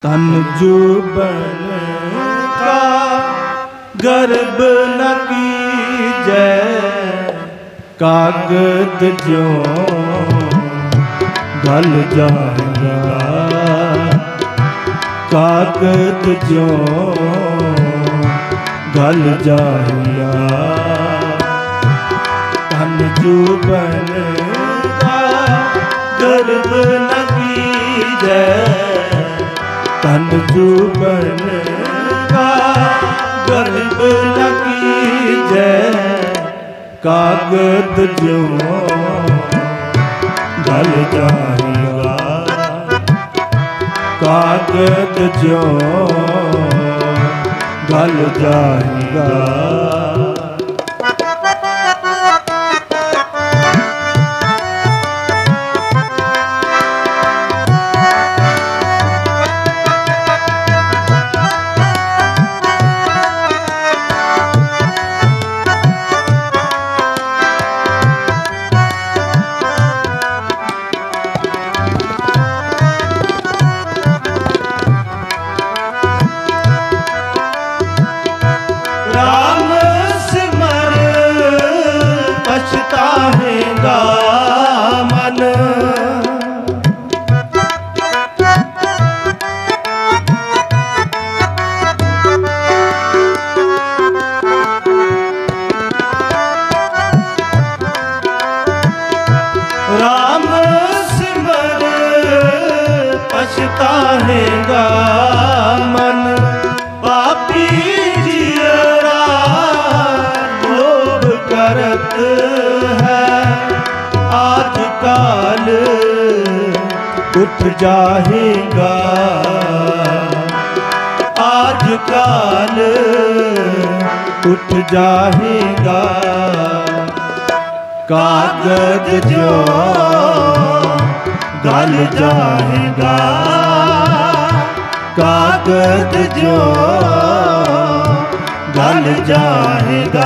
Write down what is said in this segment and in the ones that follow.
तन जुबन का गर्भ न कीजै, कागद ज्यों गल जाएगा, कागद ज्यों गल जाएगा। तन जुबन का गर्भ न कीजै, तन जुबन का गर्भ न कीजै, कागद ज्यों गल जाएगा, कागद ज्यों गल जाएगा। पछताएगा मन, राम सिमर पछताएगा मन। पापी जियरा लोभ करत है, आज काल उठ जाएगा, आज काल उठ जाएगा। कागद ज्यों गल जाएगा, कागद ज्यों गल जाएगा।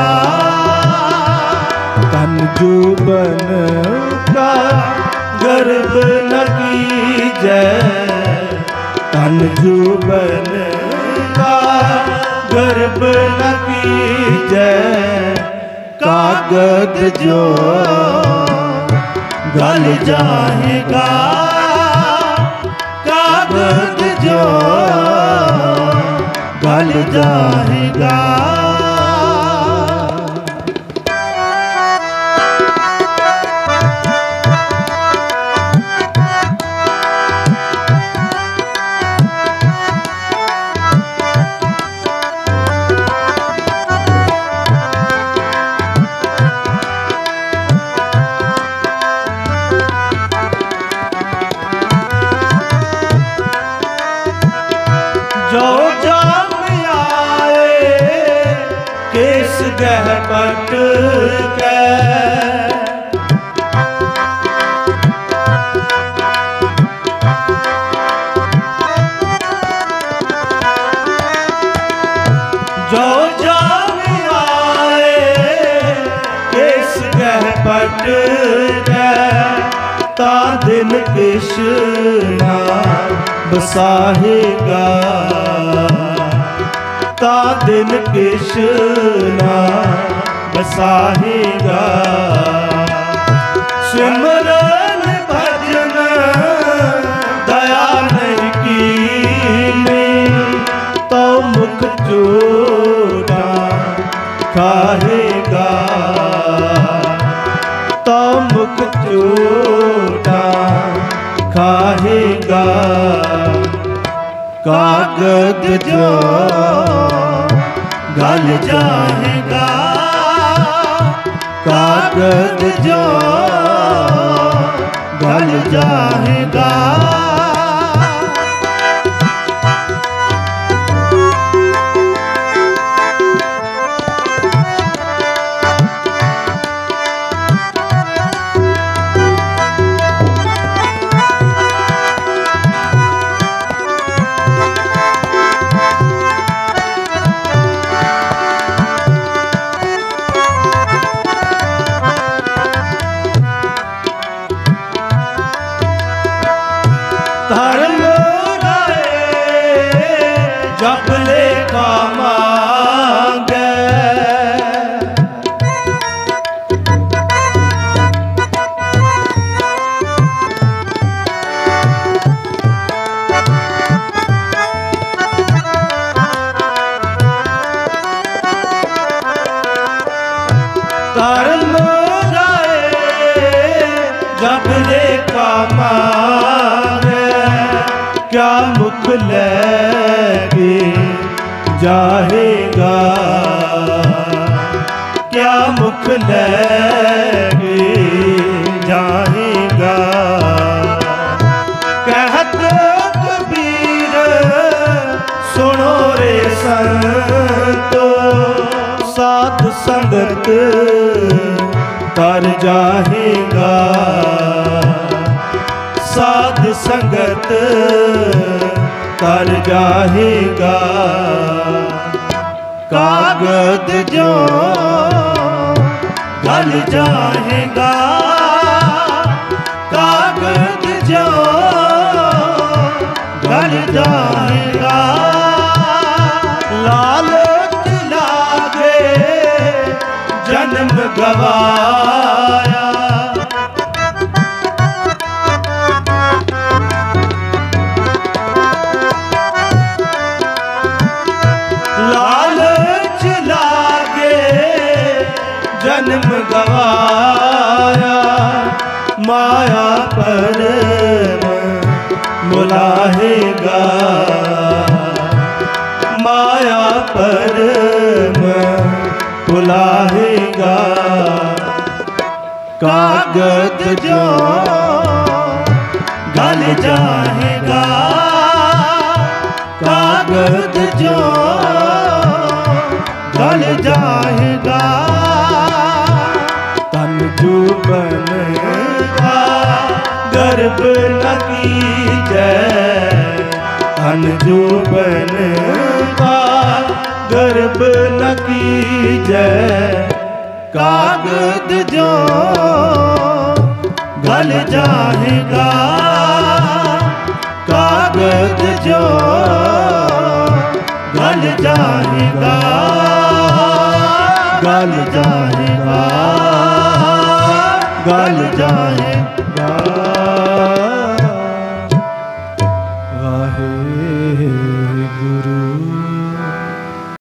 तन जुबन का गर्भ न कीजै, तन जुबन का गर्भ न कीजै, कागद ज्यों गल जाएगा, कागद ज्यों गल जाएगा। जो जाम आए केस गहपट के, जो जाम आए केस गहपट के, ता दिन किश ना बसाहेगा, ता दिन किश ना बसाहेगा। सिमरन भजन दया नहीं कीनी, तो मुख चोटा खाएगा, तो मुख चोटा खाएगा। कागद ज्यों गल जाएगा, कागद ज्यों गल जाएगा। धर्म जाए जब लेखा मांगे, क्या मुख लैके जाएगा, क्या मुख लैके जाएगा। कहत कबीर सुनो रे संतो, साध संगत तर जाएगा, साध संगत तर जाएगा। कागद जो गल जाएगा, कागद जो गल जाएगा। लालच लागे जन्म गवाया, लालच लागे जन्म गवाया। माया परम मुलाहेगा, माया परम बुलाहेगा। कागद जो गल जाएगा, कागद जो गल जाएगा। तन जुबन का गर्भ न कीजै, तन जुबन का गर्भ न कीजै। कागद जो गल जाएगा, कागद जो गल जाएगा, गल जाएगा, गल जाएगा।